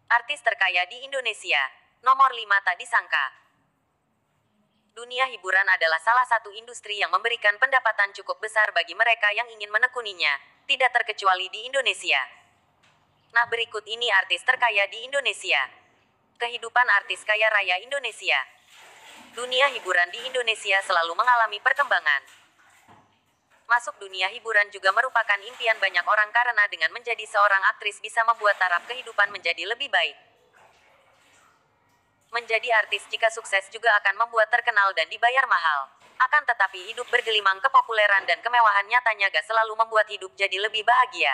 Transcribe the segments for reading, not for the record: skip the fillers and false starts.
Artis terkaya di Indonesia. Nomor 5 tak disangka. Dunia hiburan adalah salah satu industri yang memberikan pendapatan cukup besar bagi mereka yang ingin menekuninya, tidak terkecuali di Indonesia. Nah, berikut ini artis terkaya di Indonesia. Kehidupan artis kaya raya Indonesia. Dunia hiburan di Indonesia selalu mengalami perkembangan. Masuk dunia hiburan juga merupakan impian banyak orang karena dengan menjadi seorang aktris bisa membuat taraf kehidupan menjadi lebih baik. Menjadi artis jika sukses juga akan membuat terkenal dan dibayar mahal. Akan tetapi hidup bergelimang kepopuleran dan kemewahan nyatanya gak selalu membuat hidup jadi lebih bahagia.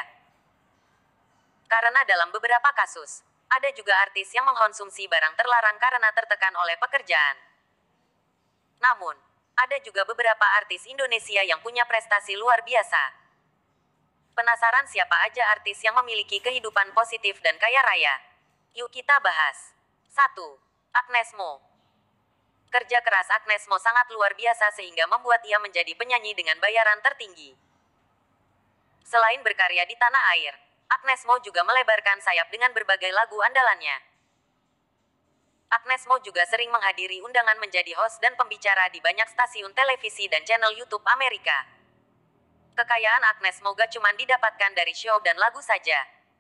Karena dalam beberapa kasus, ada juga artis yang mengkonsumsi barang terlarang karena tertekan oleh pekerjaan. Namun, ada juga beberapa artis Indonesia yang punya prestasi luar biasa. Penasaran siapa aja artis yang memiliki kehidupan positif dan kaya raya? Yuk kita bahas. 1. Agnes Mo. Kerja keras Agnes Mo sangat luar biasa sehingga membuat ia menjadi penyanyi dengan bayaran tertinggi. Selain berkarya di tanah air, Agnes Mo juga melebarkan sayap dengan berbagai lagu andalannya. Agnes Mo juga sering menghadiri undangan menjadi host dan pembicara di banyak stasiun televisi dan channel YouTube Amerika. Kekayaan Agnes Mo gak cuma didapatkan dari show dan lagu saja.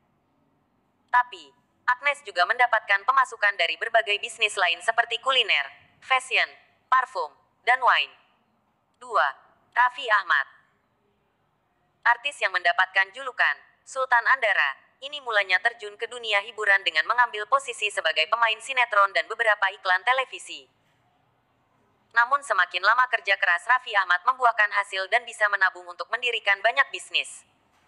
Tapi, Agnes juga mendapatkan pemasukan dari berbagai bisnis lain seperti kuliner, fashion, parfum, dan wine. 2. Raffi Ahmad. Artis yang mendapatkan julukan Sultan Andara. Ini mulanya terjun ke dunia hiburan dengan mengambil posisi sebagai pemain sinetron dan beberapa iklan televisi. Namun semakin lama kerja keras Raffi Ahmad membuahkan hasil dan bisa menabung untuk mendirikan banyak bisnis.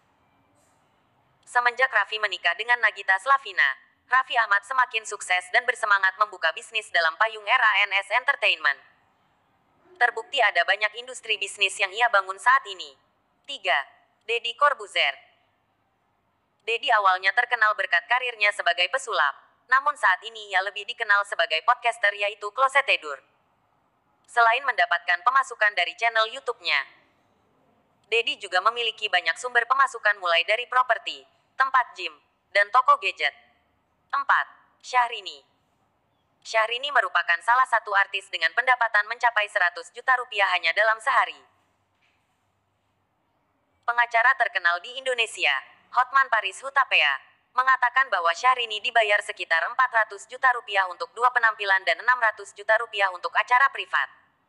Semenjak Raffi menikah dengan Nagita Slavina, Raffi Ahmad semakin sukses dan bersemangat membuka bisnis dalam payung RANS Entertainment. Terbukti ada banyak industri bisnis yang ia bangun saat ini. 3. Deddy Corbuzier. Deddy awalnya terkenal berkat karirnya sebagai pesulap, namun saat ini ia lebih dikenal sebagai podcaster yaitu Closet Tidur. Selain mendapatkan pemasukan dari channel YouTube-nya, Deddy juga memiliki banyak sumber pemasukan mulai dari properti, tempat gym, dan toko gadget. 4. Syahrini. Syahrini merupakan salah satu artis dengan pendapatan mencapai 100 juta rupiah hanya dalam sehari. Pengacara terkenal di Indonesia, Hotman Paris Hutapea, mengatakan bahwa Syahrini dibayar sekitar 400 juta rupiah untuk 2 penampilan dan 600 juta rupiah untuk acara privat.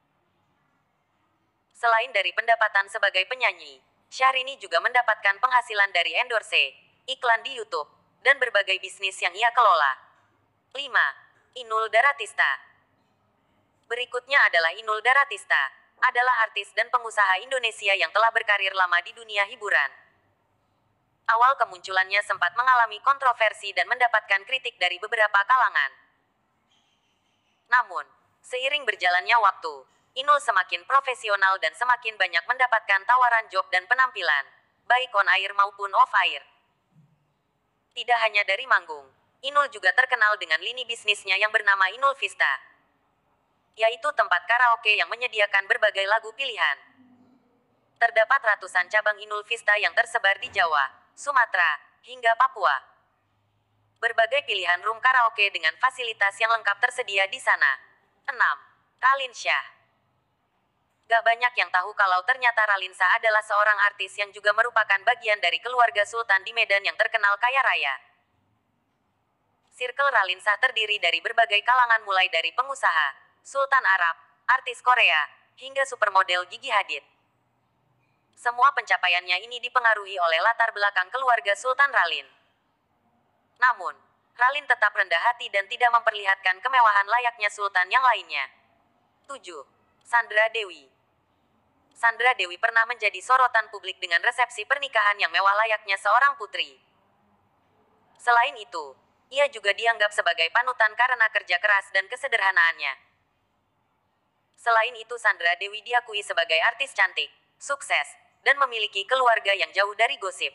Selain dari pendapatan sebagai penyanyi, Syahrini juga mendapatkan penghasilan dari endorse, iklan di YouTube, dan berbagai bisnis yang ia kelola. 5. Inul Daratista. Berikutnya adalah Inul Daratista, adalah artis dan pengusaha Indonesia yang telah berkarir lama di dunia hiburan. Awal kemunculannya sempat mengalami kontroversi dan mendapatkan kritik dari beberapa kalangan. Namun, seiring berjalannya waktu, Inul semakin profesional dan semakin banyak mendapatkan tawaran job dan penampilan, baik on air maupun off air. Tidak hanya dari manggung, Inul juga terkenal dengan lini bisnisnya yang bernama Inul Vista, yaitu tempat karaoke yang menyediakan berbagai lagu pilihan. Terdapat ratusan cabang Inul Vista yang tersebar di Jawa, Sumatera, hingga Papua. Berbagai pilihan room karaoke dengan fasilitas yang lengkap tersedia di sana. 6. Raline Shah. Gak banyak yang tahu kalau ternyata Raline Shah adalah seorang artis yang juga merupakan bagian dari keluarga Sultan di Medan yang terkenal kaya raya. Circle Raline Shah terdiri dari berbagai kalangan mulai dari pengusaha, Sultan Arab, artis Korea, hingga supermodel Gigi Hadid. Semua pencapaiannya ini dipengaruhi oleh latar belakang keluarga Sultan Raline. Namun, Raline tetap rendah hati dan tidak memperlihatkan kemewahan layaknya Sultan yang lainnya. 7. Sandra Dewi. Sandra Dewi pernah menjadi sorotan publik dengan resepsi pernikahan yang mewah layaknya seorang putri. Selain itu, ia juga dianggap sebagai panutan karena kerja keras dan kesederhanaannya. Selain itu Sandra Dewi diakui sebagai artis cantik, sukses, dan memiliki keluarga yang jauh dari gosip.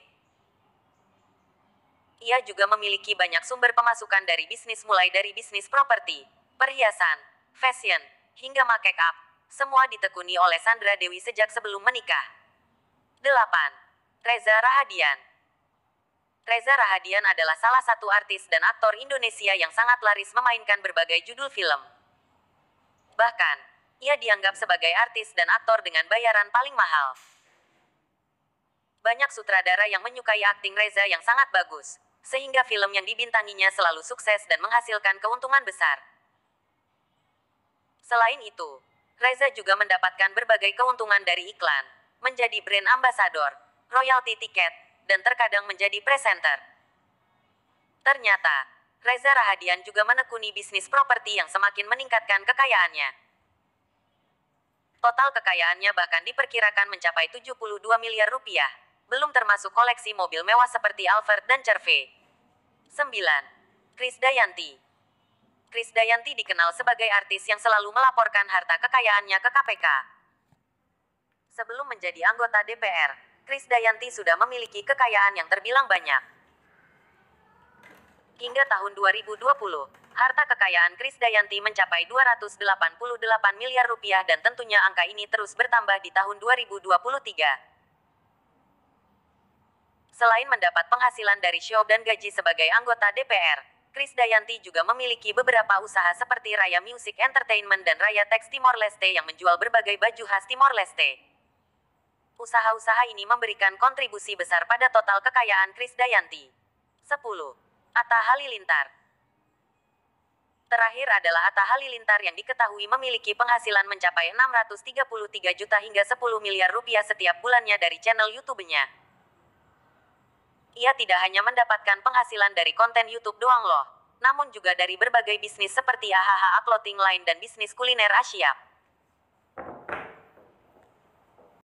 Ia juga memiliki banyak sumber pemasukan dari bisnis mulai dari bisnis properti, perhiasan, fashion, hingga make up. Semua ditekuni oleh Sandra Dewi sejak sebelum menikah. 8. Reza Rahadian. Reza Rahadian adalah salah satu artis dan aktor Indonesia yang sangat laris memainkan berbagai judul film. Bahkan, ia dianggap sebagai artis dan aktor dengan bayaran paling mahal. Banyak sutradara yang menyukai akting Reza yang sangat bagus, sehingga film yang dibintanginya selalu sukses dan menghasilkan keuntungan besar. Selain itu, Reza juga mendapatkan berbagai keuntungan dari iklan, menjadi brand ambassador, royalti tiket, dan terkadang menjadi presenter. Ternyata, Reza Rahadian juga menekuni bisnis properti yang semakin meningkatkan kekayaannya. Total kekayaannya bahkan diperkirakan mencapai 72 miliar rupiah, belum termasuk koleksi mobil mewah seperti Alphard dan Cerve. 9. Krisdayanti. Krisdayanti dikenal sebagai artis yang selalu melaporkan harta kekayaannya ke KPK. Sebelum menjadi anggota DPR, Krisdayanti sudah memiliki kekayaan yang terbilang banyak. Hingga tahun 2020, harta kekayaan Krisdayanti mencapai 288 miliar rupiah dan tentunya angka ini terus bertambah di tahun 2023. Selain mendapat penghasilan dari show dan gaji sebagai anggota DPR, Krisdayanti juga memiliki beberapa usaha seperti Raya Music Entertainment dan Raya Tex Timor Leste yang menjual berbagai baju khas Timor Leste. Usaha-usaha ini memberikan kontribusi besar pada total kekayaan Krisdayanti. 10. Atta Halilintar. Terakhir adalah Atta Halilintar yang diketahui memiliki penghasilan mencapai 633 juta hingga 10 miliar rupiah setiap bulannya dari channel YouTube-nya. Ia tidak hanya mendapatkan penghasilan dari konten YouTube doang loh, namun juga dari berbagai bisnis seperti AHA Clothing Line dan bisnis kuliner Asyap.